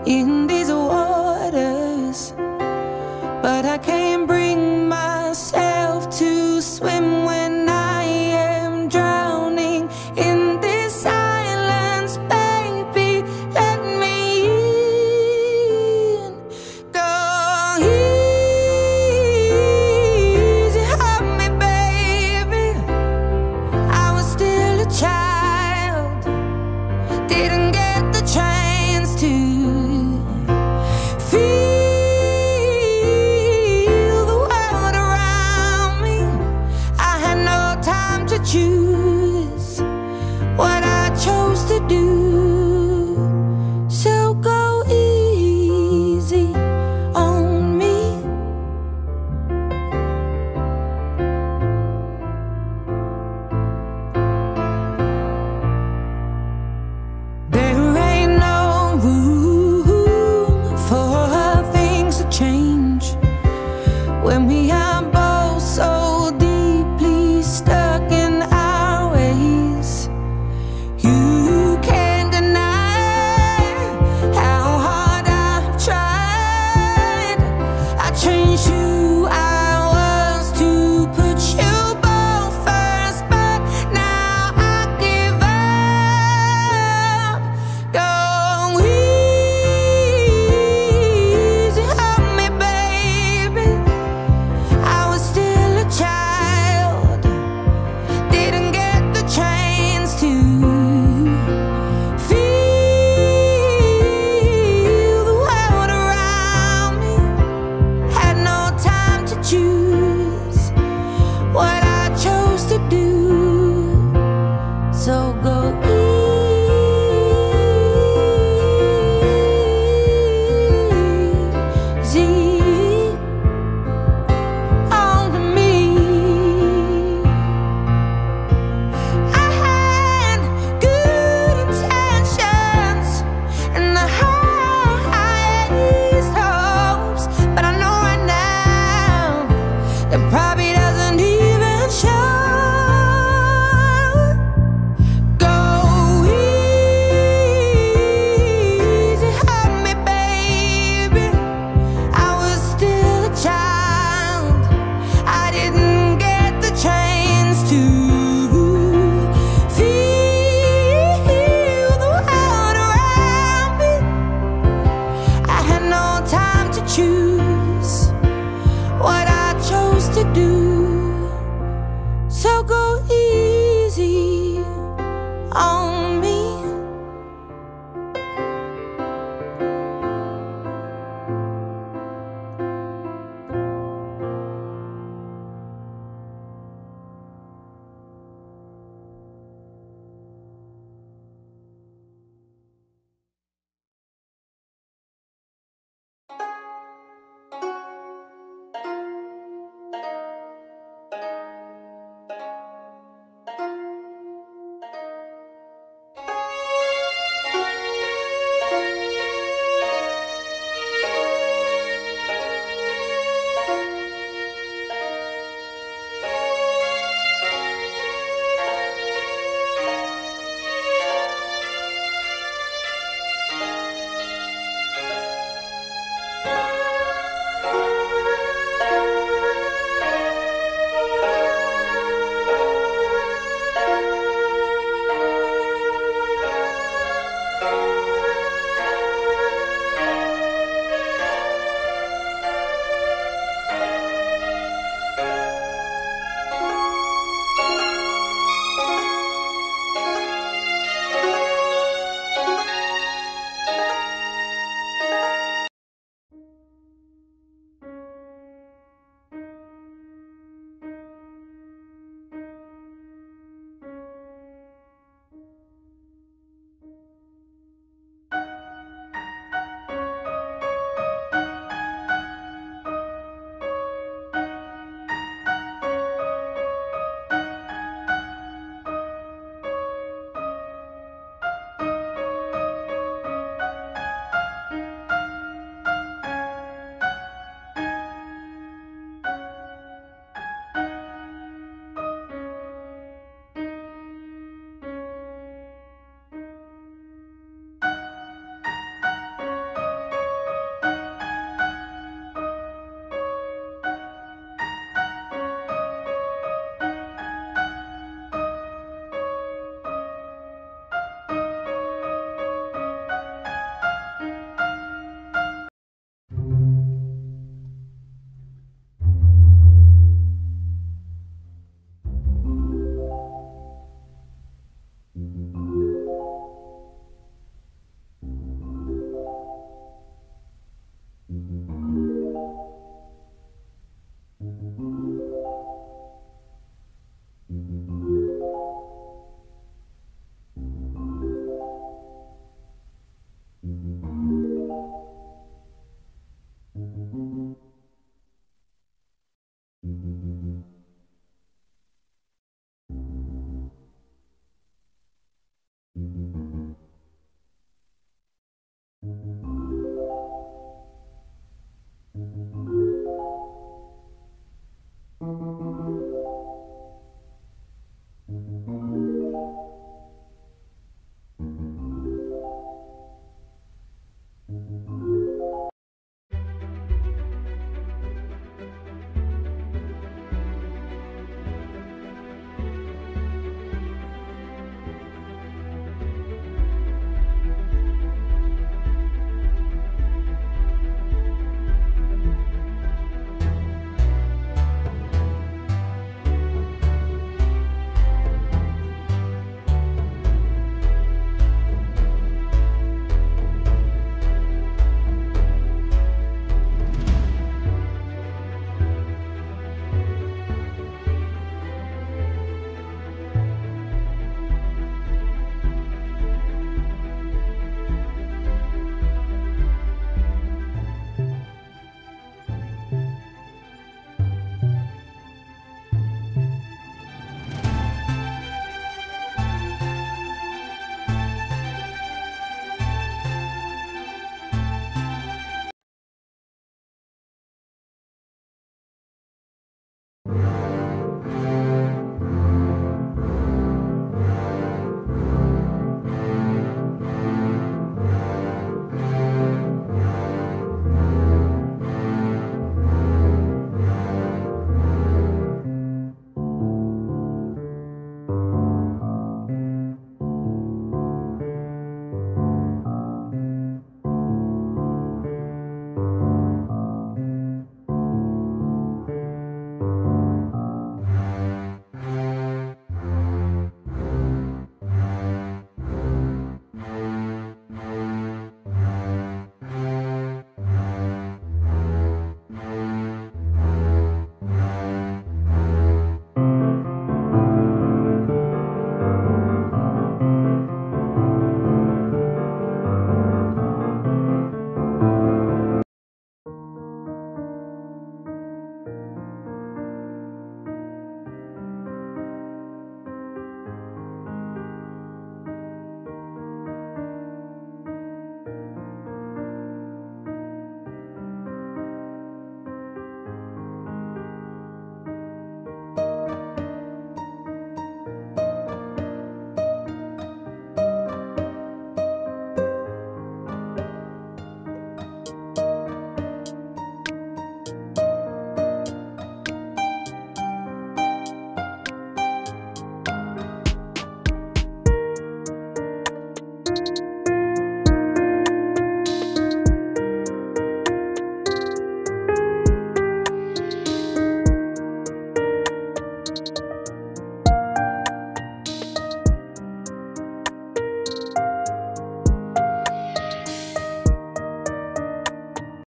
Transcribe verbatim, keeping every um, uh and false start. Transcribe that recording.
in these waters, but I can't bring myself to swim when I am drowning in this silence. Baby, let me in. Go easy on me, baby. I was still a child, didn't get the chance to feel the world around me. I had no time to choose what I chose to do. So go easy on me. There ain't no room for things to change when we are both so deeply stuck in our ways. You can't deny how hard I've tried. I changed who I was to put you both first, but now I give up. Go easy on me, baby. I was still a child, didn't get the chance to feel the world around me. Had no time to choose what I chose to do. So go easy on me. I had good intentions and the highest hopes, but I know right now that probably doesn't even show. Go easy on me, baby. I was still a child, I didn't get the chance to feel the world around me. I had no time to choose what I chose to do. So go easy on